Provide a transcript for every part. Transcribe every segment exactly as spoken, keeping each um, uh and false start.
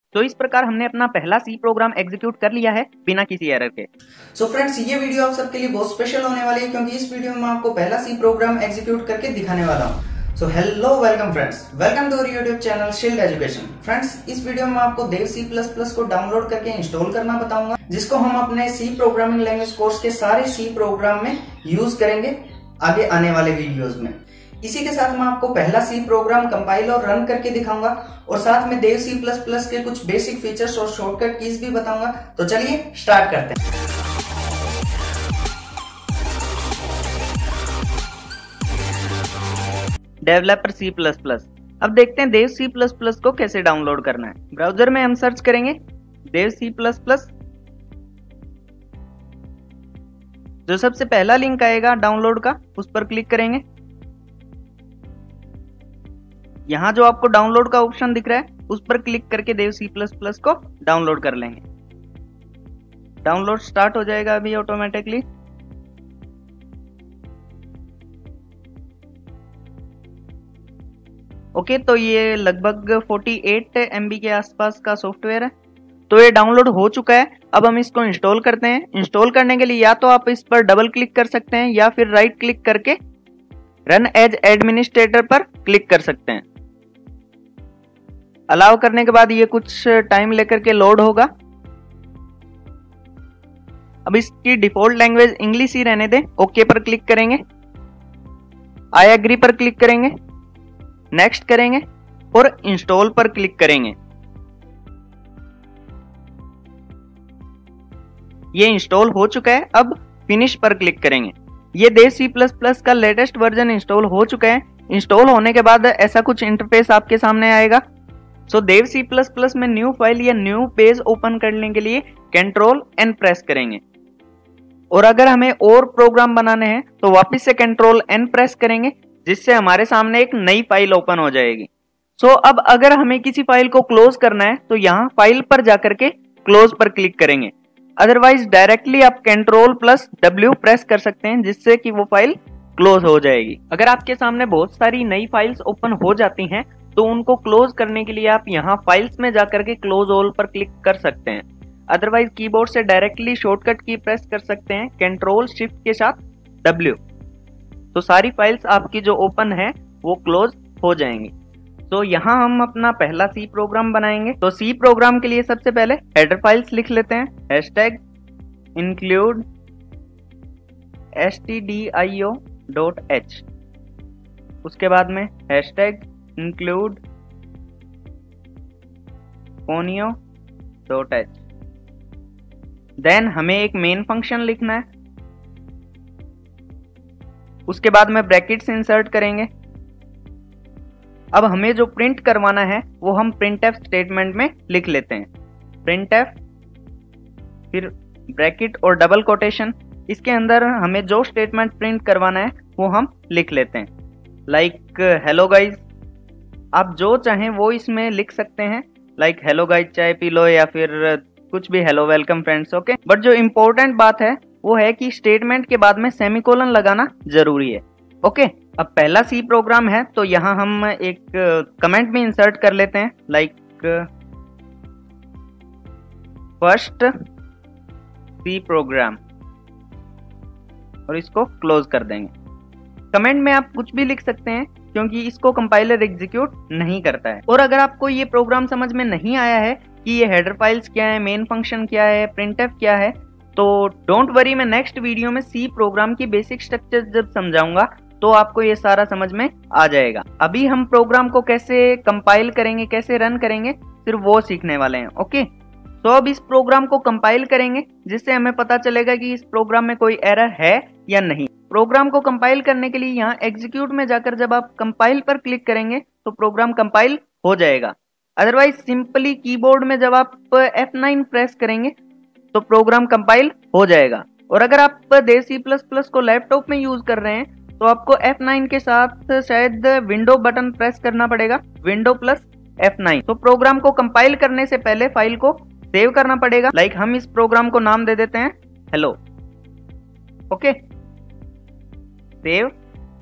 तो इस प्रकार हमने अपना पहला सी प्रोग्राम एग्जीक्यूट कर लिया है बिना किसी एरर के। सो so फ्रेंड्स, ये वीडियो आप सबके लिए बहुत स्पेशल होने वाली है क्योंकि इस वीडियो में मैं आपको पहला सी प्रोग्राम एग्जीक्यूट करके दिखाने वाला हूँ। So hello, welcome friends, welcome to our YouTube channel shield education. Friends, इस वीडियो में आपको देव सी प्लस प्लस को डाउनलोड करके इंस्टॉल करना बताऊंगा, जिसको हम अपने सी प्रोग्रामिंग लैंग्वेज कोर्स के सारे सी प्रोग्राम में यूज करेंगे आगे आने वाले वीडियोस में। इसी के साथ मैं आपको पहला सी प्रोग्राम कंपाइल और रन करके दिखाऊंगा और साथ में देव सी प्लस प्लस के कुछ बेसिक फीचर्स और शॉर्टकट कीज भी बताऊंगा। तो चलिए स्टार्ट करते हैं। Developer C plus plus. अब देखते हैं देव सी प्लस प्लस को कैसे डाउनलोड करना है। ब्राउजर में हम सर्च करेंगे देव सी प्लस प्लस। जो सबसे पहला लिंक आएगा डाउनलोड का, उस पर क्लिक करेंगे। यहां जो आपको डाउनलोड का ऑप्शन दिख रहा है, उस पर क्लिक करके देव सी प्लस प्लस को डाउनलोड कर लेंगे। डाउनलोड स्टार्ट हो जाएगा अभी ऑटोमेटिकली। ओके, तो ये लगभग अड़तालीस एम बी के आसपास का सॉफ्टवेयर है। तो ये डाउनलोड हो चुका है। अब हम इसको इंस्टॉल करते हैं। इंस्टॉल करने के लिए या तो आप इस पर डबल क्लिक कर सकते हैं या फिर राइट क्लिक करके रन एज एडमिनिस्ट्रेटर पर क्लिक कर सकते हैं। अलाउ करने के बाद ये कुछ टाइम लेकर के लोड होगा। अब इसकी डिफॉल्ट लैंग्वेज इंग्लिश ही रहने दें। ओके पर क्लिक करेंगे, आई एग्री पर क्लिक करेंगे, नेक्स्ट करेंगे और इंस्टॉल पर क्लिक करेंगे। ये इंस्टॉल हो चुका है। अब फिनिश पर क्लिक करेंगे। ये देव सी प्लस प्लस का लेटेस्ट वर्जन इंस्टॉल हो चुका है। इंस्टॉल होने के बाद ऐसा कुछ इंटरफेस आपके सामने आएगा। So Dev C plus plus में न्यू फाइल या न्यू पेज ओपन करने के लिए कंट्रोल एन प्रेस करेंगे। और अगर हमें और प्रोग्राम बनाने हैं तो वापस से कंट्रोल एन प्रेस करेंगे, जिससे हमारे सामने एक नई फाइल ओपन हो जाएगी। सो so, अब अगर हमें किसी फाइल को क्लोज करना है तो यहाँ फाइल पर जाकर के क्लोज पर क्लिक करेंगे। अदरवाइज डायरेक्टली आप कंट्रोल प्लस डब्ल्यू प्रेस कर सकते हैं, जिससे कि वो फाइल क्लोज हो जाएगी। अगर आपके सामने बहुत सारी नई फाइल्स ओपन हो जाती हैं तो उनको क्लोज करने के लिए आप यहाँ फाइल्स में जाकर के क्लोज ऑल पर क्लिक कर सकते हैं। अदरवाइज कीबोर्ड से डायरेक्टली शॉर्टकट की प्रेस कर सकते हैं कंट्रोल शिफ्ट के साथ डब्ल्यू। तो सारी फाइल्स आपकी जो ओपन है वो क्लोज हो जाएंगी। तो यहाँ हम अपना पहला सी प्रोग्राम बनाएंगे। तो सी प्रोग्राम के लिए सबसे पहले हेडर फाइल्स लिख लेते हैं। Hashtag include S T D I O dot H. उसके बाद में hashtag include conio dot H. Then हमें एक मेन फंक्शन लिखना है। उसके बाद में ब्रैकेट्स इंसर्ट करेंगे। अब हमें जो प्रिंट करवाना है वो हम प्रिंटफ स्टेटमेंट में लिख लेते हैं। प्रिंटफ, फिर ब्रैकेट और डबल कोटेशन। इसके अंदर हमें जो स्टेटमेंट प्रिंट करवाना है वो हम लिख लेते हैं। लाइक हेलो गाइज, आप जो चाहें वो इसमें लिख सकते हैं। लाइक हेलो गाइज चाय पी लो, या फिर कुछ भी, hello welcome friends. Okay, but जो इम्पोर्टेंट बात है वो है कि स्टेटमेंट के बाद में सेमीकोलन लगाना जरूरी है। ओके, अब पहला सी प्रोग्राम है तो यहाँ हम एक कमेंट भी इंसर्ट कर लेते हैं। लाइक फर्स्ट सी प्रोग्राम, और इसको क्लोज कर देंगे। कमेंट में आप कुछ भी लिख सकते हैं क्योंकि इसको कंपाइलर एग्जीक्यूट नहीं करता है। और अगर आपको ये प्रोग्राम समझ में नहीं आया है कि ये हेडर फाइल्स क्या है, मेन फंक्शन क्या है, प्रिंटफ क्या है, तो डोंट वरी, मैं नेक्स्ट वीडियो में सी प्रोग्राम की बेसिक स्ट्रक्चर जब समझाऊंगा तो आपको ये सारा समझ में आ जाएगा। अभी हम प्रोग्राम को कैसे कंपाइल करेंगे, कैसे रन करेंगे, सिर्फ वो सीखने वाले हैं। ओके, तो अब इस प्रोग्राम को कंपाइल करेंगे, जिससे हमें पता चलेगा कि इस प्रोग्राम में कोई एरर है या नहीं। प्रोग्राम को कंपाइल करने के लिए यहाँ एग्जीक्यूट में जाकर जब आप कंपाइल पर क्लिक करेंगे तो प्रोग्राम कंपाइल हो जाएगा। अदरवाइज सिंपली कीबोर्ड में जब आप एफ नाइन प्रेस करेंगे तो प्रोग्राम कंपाइल हो जाएगा। और अगर आप देव सी प्लस प्लस को लैपटॉप में यूज कर रहे हैं तो आपको एफ नाइन के साथ शायद विंडो बटन प्रेस करना पड़ेगा, विंडो प्लस एफ नाइन। तो प्रोग्राम को कंपाइल करने से पहले फाइल को सेव करना पड़ेगा। लाइक हम इस प्रोग्राम को नाम दे देते हैं हेलो। ओके, सेव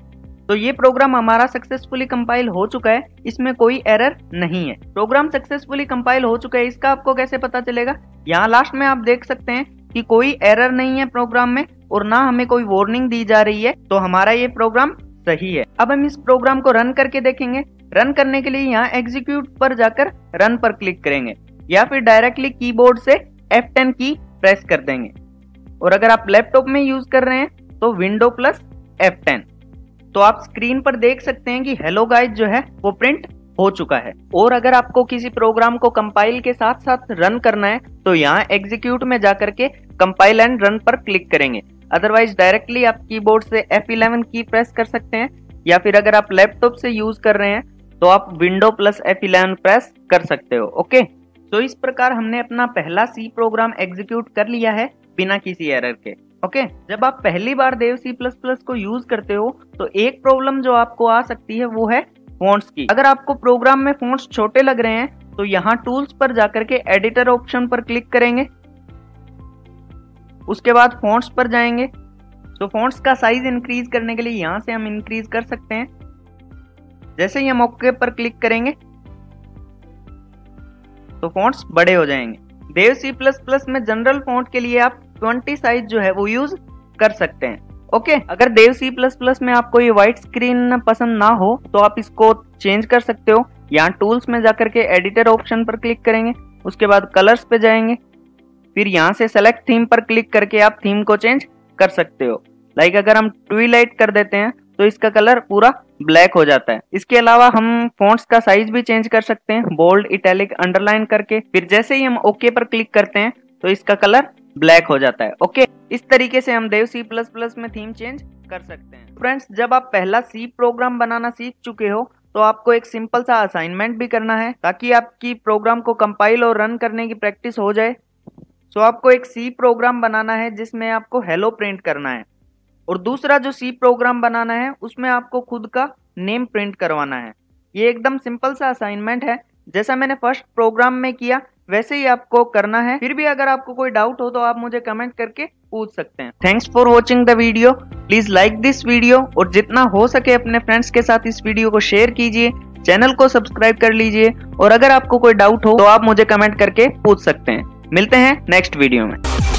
तो ये प्रोग्राम हमारा सक्सेसफुली कंपाइल हो चुका है, इसमें कोई एरर नहीं है। प्रोग्राम सक्सेसफुली कंपाइल हो चुका है, इसका आपको कैसे पता चलेगा? यहाँ लास्ट में आप देख सकते हैं कि कोई एरर नहीं है प्रोग्राम में और ना हमें कोई वार्निंग दी जा रही है, तो हमारा ये प्रोग्राम सही है। अब हम इस प्रोग्राम को रन करके देखेंगे। रन करने के लिए यहाँ एग्जीक्यूट पर जाकर रन पर क्लिक करेंगे या फिर डायरेक्टली कीबोर्ड से एफ टेन की प्रेस कर देंगे। और अगर आप लैपटॉप में यूज कर रहे हैं तो विंडो प्लस एफ टेन। तो आप स्क्रीन पर देख सकते हैं कि हेलो गाइस जो है वो प्रिंट हो चुका है। और अगर आपको किसी प्रोग्राम को कंपाइल के साथ साथ रन करना है तो यहाँ एग्जीक्यूट में जाकर के कंपाइल एंड रन पर क्लिक करेंगे। अदरवाइज डायरेक्टली आप कीबोर्ड से एफ इलेवन की प्रेस कर सकते हैं या फिर अगर आप लैपटॉप से यूज कर रहे हैं तो आप window plus F eleven press कर सकते हो। ओके, तो इस प्रकार हमने अपना पहला सी प्रोग्राम एग्जीक्यूट कर लिया है बिना किसी एरर के। ओके okay, जब आप पहली बार देव सी प्लस प्लस को यूज करते हो तो एक प्रॉब्लम जो आपको आ सकती है वो है फॉन्ट्स की। अगर आपको प्रोग्राम में फॉन्ट्स छोटे लग रहे हैं तो यहाँ टूल्स पर जाकर के एडिटर ऑप्शन पर क्लिक करेंगे। उसके बाद फॉन्ट्स पर जाएंगे तो फॉन्ट्स का साइज इंक्रीज करने के लिए यहाँ से हम इंक्रीज कर सकते हैं। जैसे ही हम ओके पर क्लिक करेंगे तो फॉन्ट्स बड़े हो जाएंगे। देव सी प्लस प्लस में जनरल फॉन्ट के लिए आप बीस साइज जो है वो यूज कर सकते हैं। Okay okay? अगर देव सी प्लस प्लस में आपको ये व्हाइट स्क्रीन पसंद ना हो तो आप इसको चेंज कर सकते हो। यहाँ टूल्स में जाकर के एडिटर ऑप्शन पर क्लिक करेंगे, उसके बाद कलर्स पे जाएंगे, फिर यहाँ से सेलेक्ट थीम पर क्लिक करके आप थीम को चेंज कर सकते हो। लाइक अगर हम ट्विलाइट कर देते हैं तो इसका कलर पूरा ब्लैक हो जाता है। इसके अलावा हम फॉन्ट्स का साइज भी चेंज कर सकते हैं, बोल्ड, इटैलिक, अंडरलाइन करके। फिर जैसे ही हम ओके पर क्लिक करते हैं तो इसका कलर ब्लैक हो जाता है। ओके, इस तरीके से हम देव सी प्लस प्लस में थीम चेंज कर सकते हैं। फ्रेंड्स, जब आप पहला सी प्रोग्राम बनाना सीख चुके हो तो आपको एक सिंपल सा असाइनमेंट भी करना है ताकि आपकी प्रोग्राम को कंपाइल और रन करने की प्रैक्टिस हो जाए। सो आपको एक सी प्रोग्राम बनाना है जिसमें आपको हेलो प्रिंट करना है और दूसरा जो सी प्रोग्राम बनाना है उसमें आपको खुद का नेम प्रिंट करवाना है। ये एकदम सिंपल सा असाइनमेंट है, जैसा मैंने फर्स्ट प्रोग्राम में किया वैसे ही आपको करना है। फिर भी अगर आपको कोई डाउट हो तो आप मुझे कमेंट करके पूछ सकते हैं। Thanks for watching the video. Please like this video और जितना हो सके अपने फ्रेंड्स के साथ इस वीडियो को शेयर कीजिए, चैनल को सब्सक्राइब कर लीजिए और अगर आपको कोई डाउट हो तो आप मुझे कमेंट करके पूछ सकते हैं। मिलते हैं नेक्स्ट वीडियो में।